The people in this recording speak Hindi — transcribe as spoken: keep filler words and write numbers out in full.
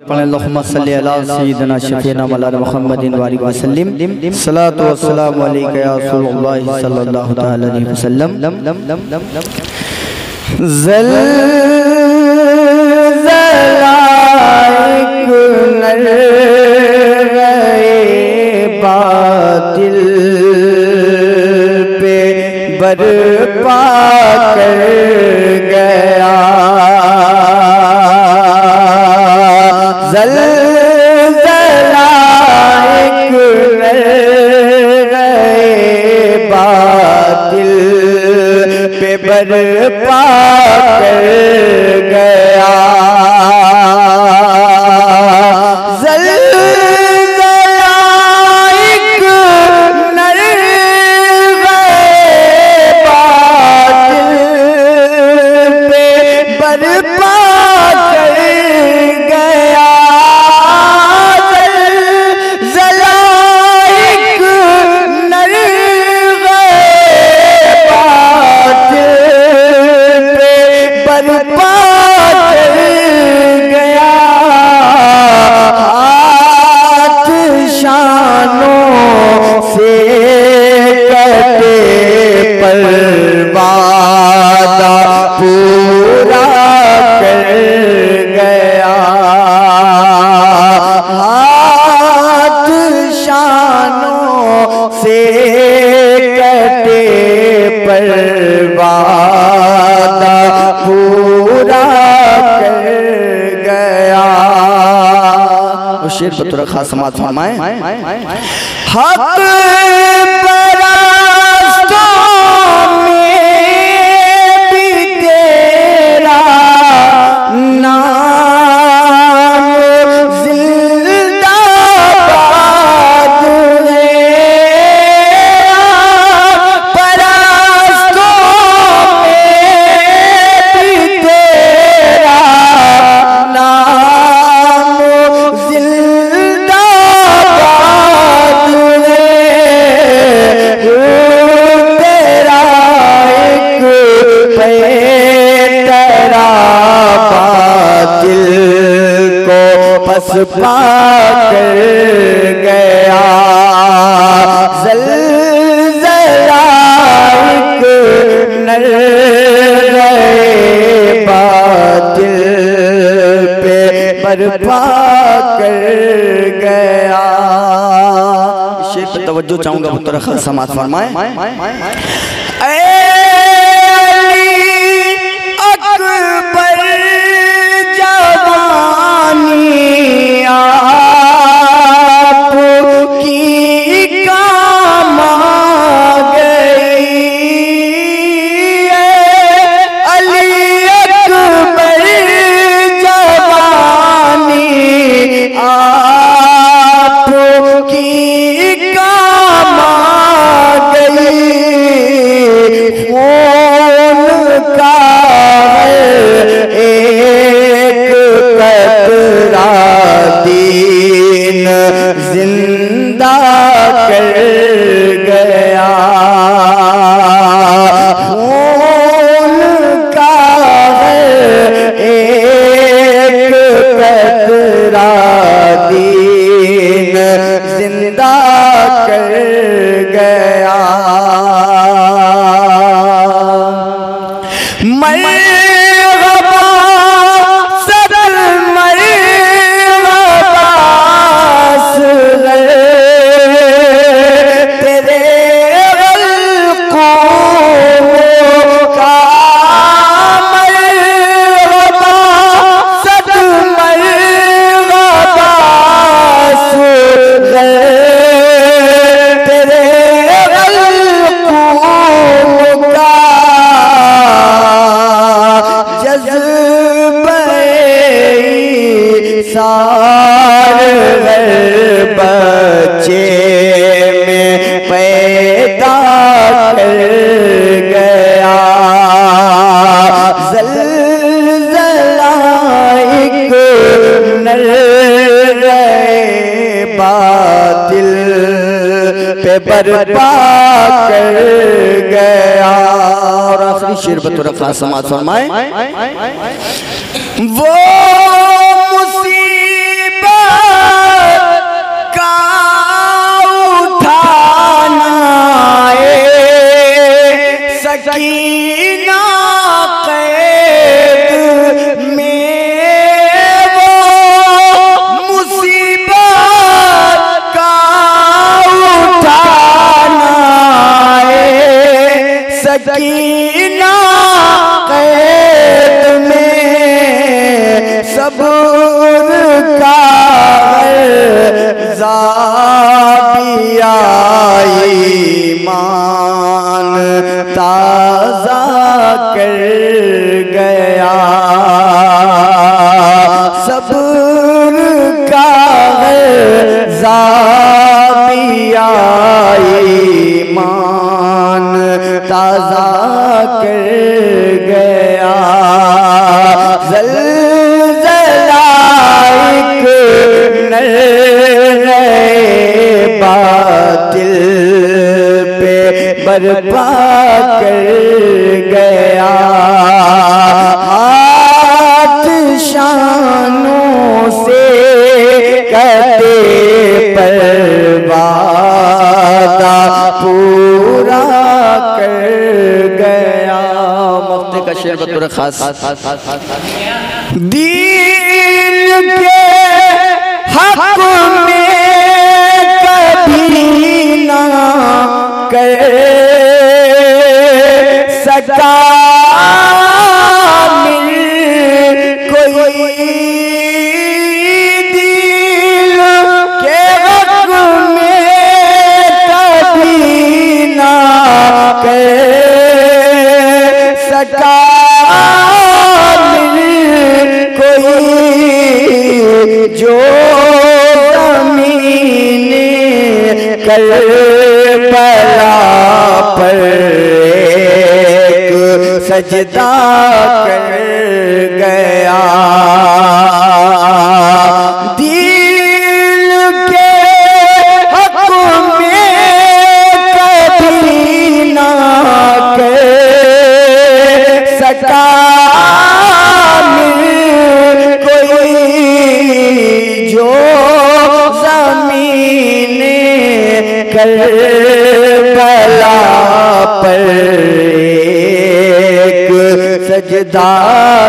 अल्लाहुम्मा सल्ली अला सय्यिदिना शफीना मौलाना मुहम्मदिन व आलिहि वसल्लम सलातु व सलामु अलैका या रसूलल्लाह सल्लल्लाहु तआला अलैहि वसल्लम। ज़लज़लाए कुनर बातिल पे बरपा कर गया। ज़लज़लाए कुनर बातिल पे बरपा कर गया। ज़लज़लाए कुनर बातिल पे बरपा कर गया। पूरा कर गया हाथ शानों से कटे पर वादा पूरा कर गया। और शेर पर थोड़ा खास समाज फरमाए। हक पा कर गया। ज़लज़लाए कुनर बातिल पे बरपा कर गया। शेर पे तवज्जो चाहूंगा, पुत्र खास समाज फरमाए। जिंदा कर गया खून का एक कतरा दीन जिंदा कर गया। सारे बच्चे में पैदा कर गया। ज़लज़लाए कुनर बातिल पे बरपा कर गया। और आखिरी शेर बतौर खास समाज फरमाए। वो मुसीबत हुनर बातिल पे बर्पा कर गया, हाथ शानों से कदे पर वादा पूरा कर गया। मफ्ते का शेर बतौर खास, दीन के हक में कभी ना कर सका कोई, दिल के हक में कभी ना कर सका जो ज़मीन करबला पर एक सजदा कर गया। दिल के हक में कभी ना कर सका करबला पर एक सजदा